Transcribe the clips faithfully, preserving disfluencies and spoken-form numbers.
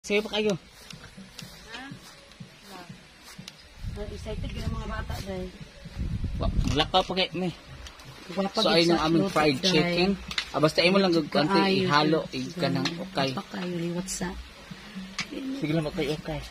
Sige pa kayo. Ha? Excited ka mga bata dahil. Lakaw pa kayo may. So ayun yung aming fried chicken. Ah, basta mo lang gagkanti ihalo ka ng okay. Pakayo liwat sa. Sige lang okay okay.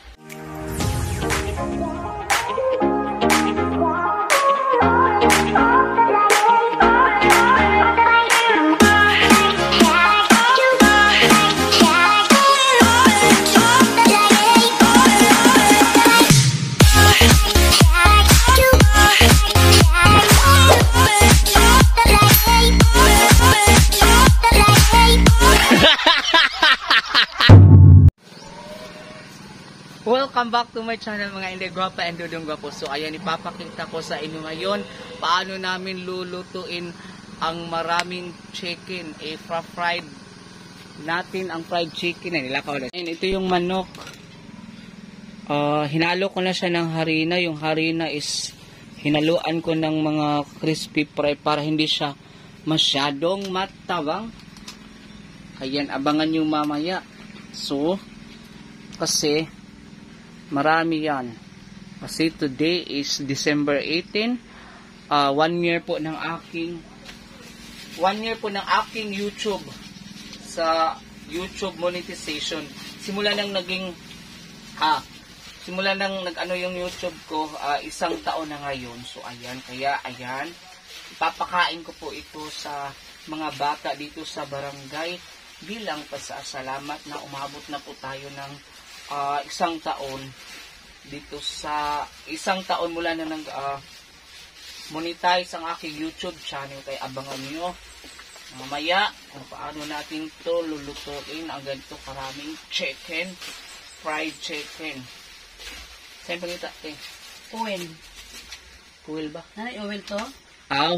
Welcome back to my channel mga Inday Guwapa and Dudong Guwapo. So ayan, ipapakita ko sa inyo ngayon paano namin lulutuin ang maraming chicken. I-fried natin ang fried chicken. Ay, nilakaw ulit. Ito yung manok. Uh, hinalo ko na siya ng harina. Yung harina is hinaluan ko ng mga crispy fry para hindi siya masyadong matawang. Ayan, abangan yung mamaya. So, kasi marami yan. Kasi today is December eighteenth. Uh, one year po ng aking one year po ng aking YouTube sa YouTube monetization. Simula nang naging ah, simula nang nag-ano yung YouTube ko, uh, isang taon na ngayon. So ayan, kaya ayan, ipapakain ko po ito sa mga bata dito sa barangay bilang pasasalamat na umabot na po tayo ng Uh, isang taon dito sa isang taon mula na nang uh, monetize ang aking YouTube channel. Kaya abangan nyo mamaya kung paano natin to lulutuin ang ganito karaming chicken, fried chicken. Saan pangita? Eh? Oil. Oil ba? Nanay oil to? Aw.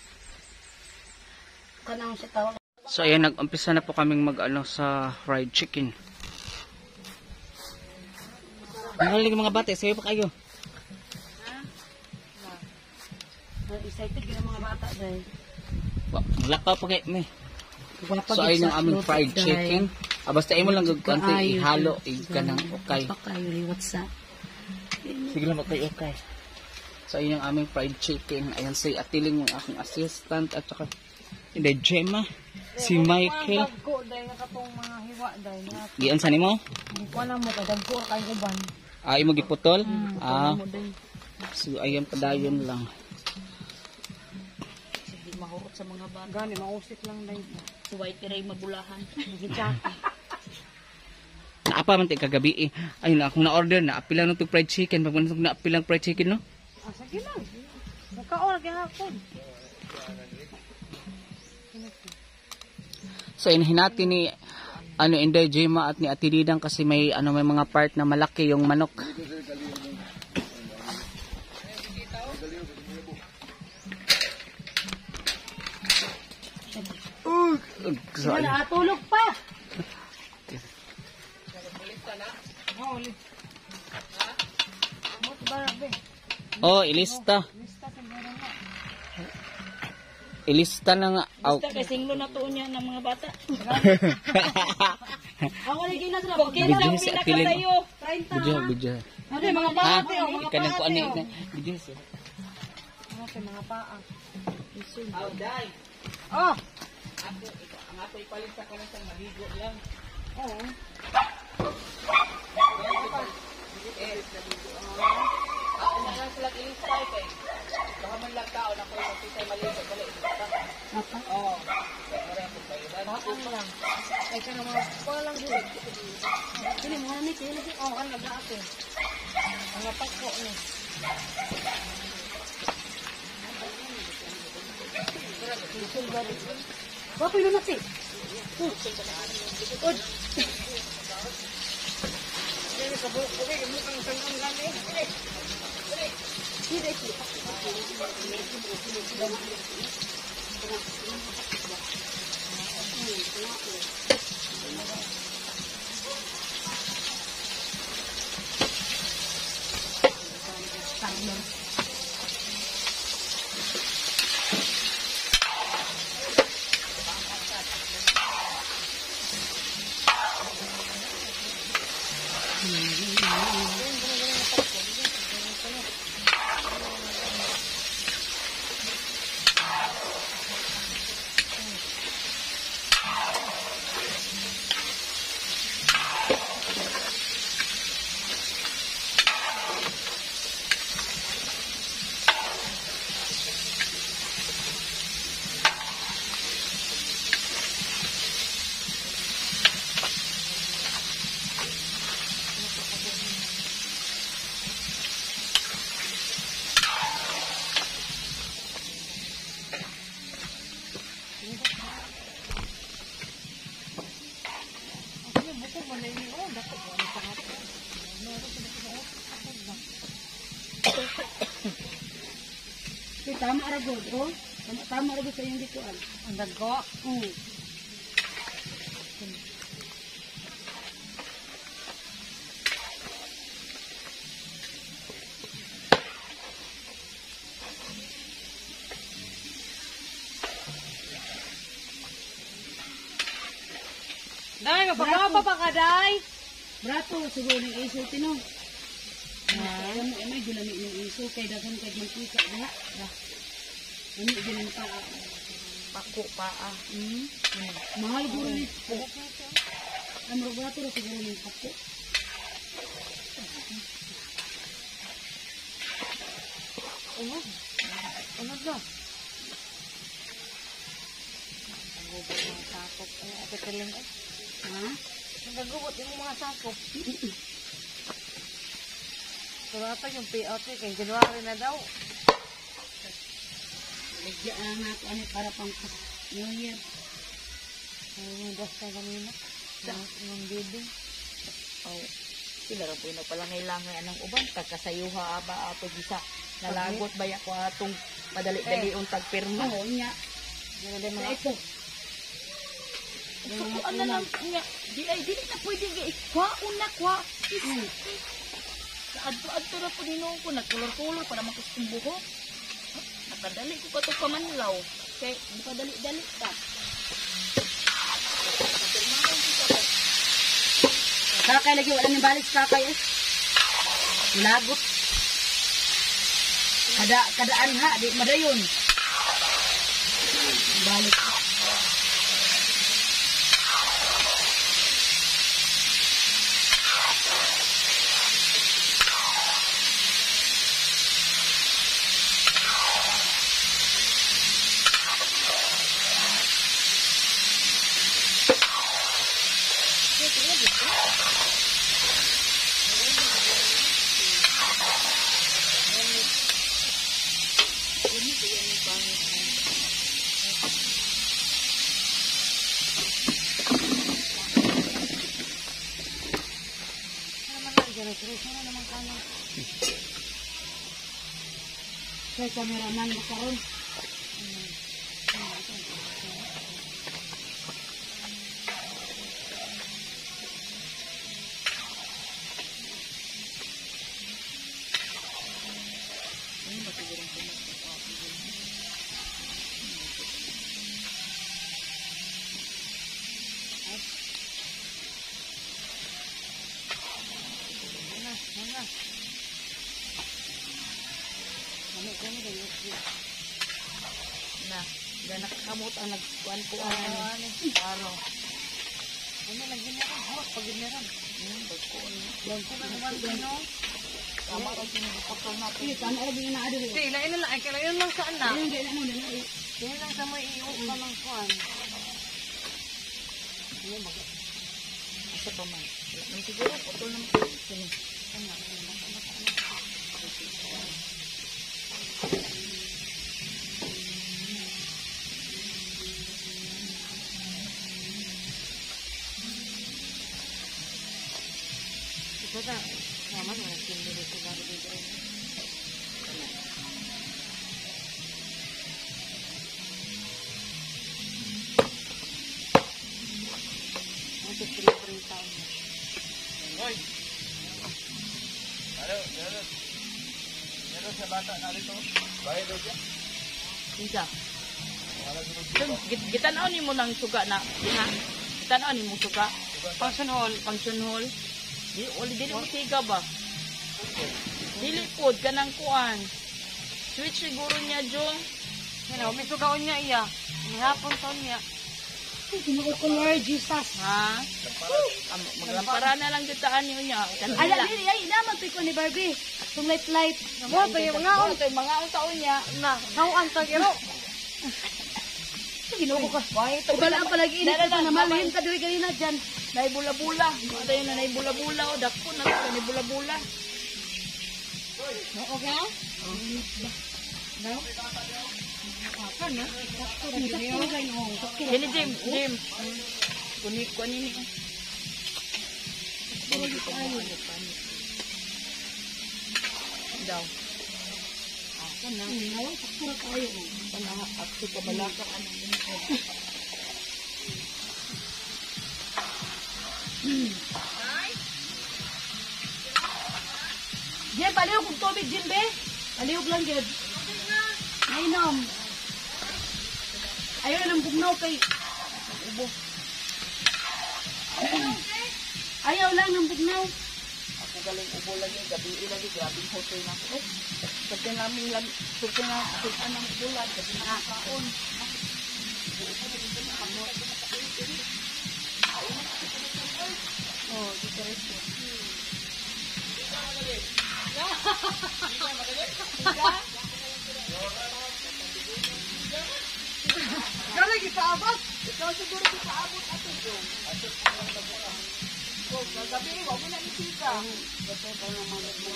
Kanang siya tawag. So ayan, nag-umpisa na po kaming mag-ano sa fried chicken. Nakalig mga bata, sige pa kayo. Ha? Excited ka mga bata dahil. Lakaw pa kayo may. So ayun yung aming fried chicken. Ah, basta mo lang gagkanti ihalo ka ng okay. Pakayo liwat sa. Sige lang okay okay. So ayun yung aming fried chicken. Ayan si Atiling yung aking assistant at saka hindi Gemma. Si Michael. Dagko dahil nakatong mga hiwa dahil. Giyan sa nimo? Hindi ko alam mo, dagko kayo uban. Ah, imo giputol? Hmm, ah. So ayan padayon lang. Sige mahurot sa mga bata. Gani mausik lang dahil. Suway tiray magulahan. Nagitsaka. Naapa man tayo kagabi eh. Ayun na, kung na-order na, apilang nung fried chicken. Pag manong na-apilang fried chicken, no? Ah, sige lang. Nagka-order gahapon. So inahinati ni ano Inday Gemma at ni Ate Didang kasi may ano may mga part na malaki yung manok. Uh, so, Wala tulog pa. oh, ilista. Ilista na nga. Basta kay singlo na tuon niya ng mga bata. Ako lagi na sila. Video si Atilin. Video, video. Ano mga bata? Ha? Kanang ko ani. Video si. Ano mga paa? Oh, dai. Oh. Ako, ang ato ipalit sa kanang sang maligo lang. Oo. Ako na lang sila ilista kay. Baka man lang tao na ko sa maligo dali. Apa? Oh. Bakit lang? Ay kana mga palang dili. Dili mo ni kini si oh ano ga ako. Ang napako ni. Bapak itu nasi. Ud. Ini kabur, oke, muka ngangkang lagi. Ini deh. Tama ra gud, oh. Tama tama ra gud sa iyong dituan. Ang dago. Mm. Day, magpapapa pa ka, Day. Brato siguro ng iso tino. Ah, ano may gulami ng iso kay daghan kay mantika diha. Ano ginan pa Pako pa, ah. mm. Mahal guro ni po. Ang brato ra siguro ng pako. Ano? Ano na? Ang gubot mga sakop. Ay, ate Kaling, eh. Ha? Nagagubot yung mga sakop. Surata yung payout eh. Kaya January na daw. Lagyan ang ako ano para pang New Year. Ay, yung dasta kanina. Yung building. Oh, sila ra po na pala ngailangay anang uban pagkasayuha aba ato gisa nalagot baya ko atong padali-dali Eh. untag pirma. Oo niya. Meron din Sa mga ito. So, ano lang niya, di ay dili na pwede gi. Kwa una kwa. Mm. Sa adto-adto ra po nino ko nagkulor-kulor para makusong buhok. Nakadali ko ka to kamanlaw. Kay di pa dali-dali ta. Kakay lagi wala ni balik kakay eh. Lagot. Kada kadaan ha di madayon. Balik. Ano naman kanya? Kay kameraman mo karon. Ano? Ano? Ano kami na yun? Na, da nakakamot ang nagkuan ko Ano? ano. Ano? Paro. Ano lang ginaran? Hawak pag ginaran. Hmm, bagkuon. Yan ko na naman gino. Tama ra sinugutol natin. Iya tama lagi na ado. Hindi, ilain na lang. Ay, kailangan lang saan na. Ayun di na mo na. Yan lang sa may iuok ka ng kuwan. Ano mag... Asa pa man. Nang siguro putol naman. Sini. Ano? Ano? Ano? Ano? Ito na. Naman, walang tindi dito bago dito. Ito, three taon. Hoy! Ano? Meron. Meron sa bata narito. Bahay daw siya. Kinsa. Dun, git gitanaw ni mo nang suga na. Ha? Gitanaw ni mo suga. Function hall. Function hall. Di, uli, dili mo tiga ba? Dili po, kanang kuan. Switch siguro niya, Jong. Ano, may sugaon niya iya. May hapon taon niya. Tinuod ko, Lord Jesus. Ha? Am, maglampara na lang jutaan niyo niya. Ay, Kanila. ay, ay, naman ko ni Barbie. Itong light-light. Mo, ito yung mga Mga ito, mga ang taon niya. na. Nauan sa giro. Ginuko ka. Why ito? Wala ang palagi init Dala ko lang, na malin ka diri ganina dyan. Naibula-bula. Ano yun na naibula-bula. O, dako na ito. Naibula-bula. Okay na? Yan ni Jim. Jim. Kunik ko nini. Daw. Panang akto ka balaka ka ng Jen, palihog kong tubig, Jen, be. Palihog lang, Jen. Mainom. Ayaw ng bugnaw kay... Ubo. Ayaw lang ng bugnaw. Ako galing ubo lagi, gabi lagi, grabing hotel na ako. Pagka namin lang, pagka na, pagka ng bulan, gabi nakakaon. Oh, dito rin siya. Gara gipaabot. Ikaw siguro di sa abot ato yung. Oh, gabi, wag mo na isika. Gabi pa naman mo.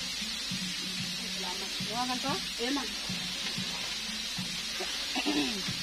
Iwanan to? Ayan na.